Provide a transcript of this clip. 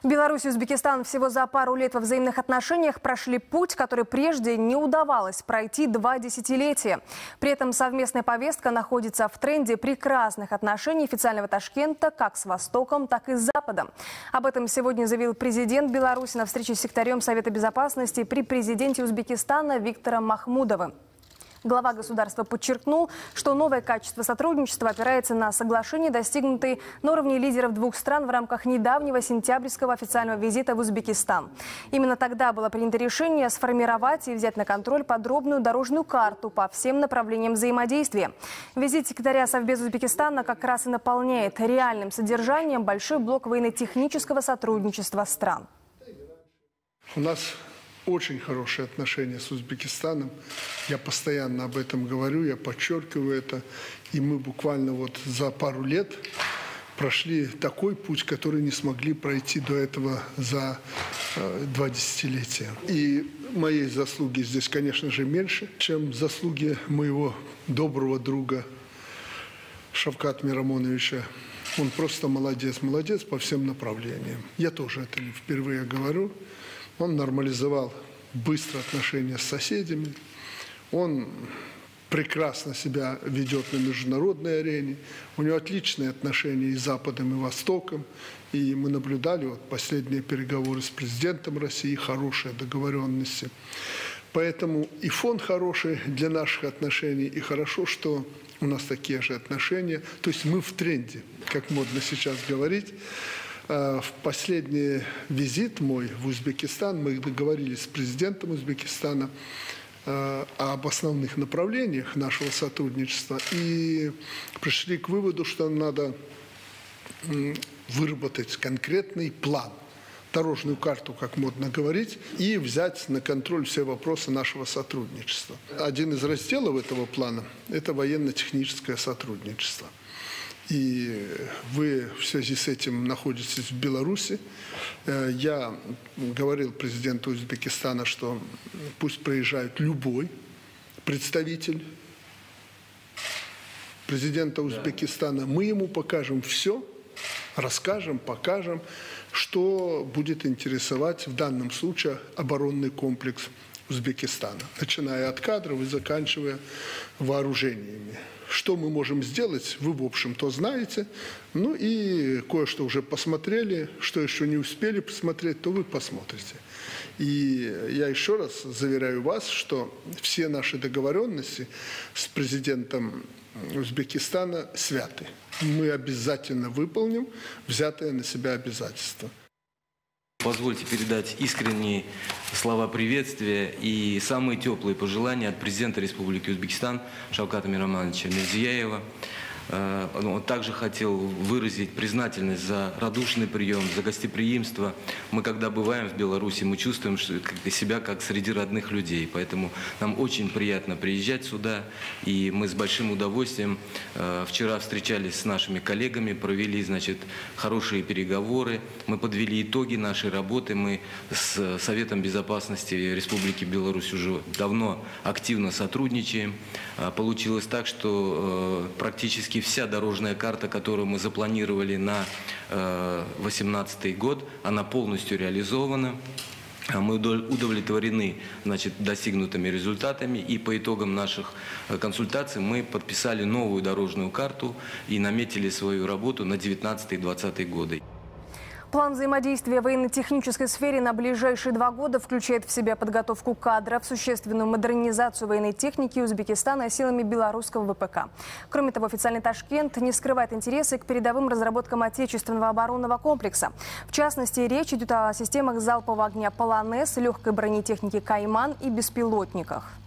Беларусь и Узбекистан всего за пару лет во взаимных отношениях прошли путь, который прежде не удавалось пройти 2 десятилетия. При этом совместная повестка находится в тренде прекрасных отношений официального Ташкента как с Востоком, так и с Западом. Об этом сегодня заявил президент Беларуси на встрече с секретарем Совета Безопасности при президенте Узбекистана Виктором Махмудовым. Глава государства подчеркнул, что новое качество сотрудничества опирается на соглашения, достигнутые на уровне лидеров двух стран в рамках недавнего сентябрьского официального визита в Узбекистан. Именно тогда было принято решение сформировать и взять на контроль подробную дорожную карту по всем направлениям взаимодействия. Визит секретаря Совбеза Узбекистана как раз и наполняет реальным содержанием большой блок военно-технического сотрудничества стран. У нас очень хорошие отношения с Узбекистаном. Я постоянно об этом говорю, я подчеркиваю это. И мы буквально вот за пару лет прошли такой путь, который не смогли пройти до этого за 2 десятилетия. И моей заслуги здесь, конечно же, меньше, чем заслуги моего доброго друга Шавката Мирамоновича. Он просто молодец, молодец по всем направлениям. Я тоже это не впервые говорю. Он нормализовал быстро отношения с соседями. Он прекрасно себя ведет на международной арене. У него отличные отношения и с Западом, и Востоком. И мы наблюдали вот последние переговоры с президентом России, хорошие договоренности. Поэтому и фон хороший для наших отношений, и хорошо, что у нас такие же отношения. То есть мы в тренде, как модно сейчас говорить. В последний визит мой в Узбекистан мы договорились с президентом Узбекистана об основных направлениях нашего сотрудничества и пришли к выводу, что надо выработать конкретный план, дорожную карту, как модно говорить, и взять на контроль все вопросы нашего сотрудничества. Один из разделов этого плана – это военно-техническое сотрудничество. И вы в связи с этим находитесь в Беларуси. Я говорил президенту Узбекистана, что пусть приезжает любой представитель президента Узбекистана. Мы ему покажем все, расскажем, покажем, что будет интересовать в данном случае оборонный комплекс Узбекистана, начиная от кадров и заканчивая вооружениями. Что мы можем сделать, вы, в общем-то, знаете. Ну и кое-что уже посмотрели, что еще не успели посмотреть, то вы посмотрите. И я еще раз заверяю вас, что все наши договоренности с президентом Узбекистана святы. Мы обязательно выполним взятые на себя обязательства. Позвольте передать искренние слова приветствия и самые теплые пожелания от президента Республики Узбекистан Шавката Мирамоновича Мирзияева. Он также хотел выразить признательность за радушный прием, за гостеприимство. Мы, когда бываем в Беларуси, мы чувствуем себя как среди родных людей. Поэтому нам очень приятно приезжать сюда. И мы с большим удовольствием вчера встречались с нашими коллегами, провели, хорошие переговоры. Мы подвели итоги нашей работы. Мы с Советом Безопасности Республики Беларусь уже давно активно сотрудничаем. Получилось так, что практически вся дорожная карта, которую мы запланировали на 2018 год, она полностью реализована. Мы удовлетворены достигнутыми результатами, и по итогам наших консультаций мы подписали новую дорожную карту и наметили свою работу на 2019-2020 годы. План взаимодействия в военно-технической сфере на ближайшие 2 года включает в себя подготовку кадров, существенную модернизацию военной техники Узбекистана силами белорусского ВПК. Кроме того, официальный Ташкент не скрывает интересы к передовым разработкам отечественного оборонного комплекса. В частности, речь идет о системах залпового огня «Полонез», легкой бронетехнике «Кайман» и беспилотниках.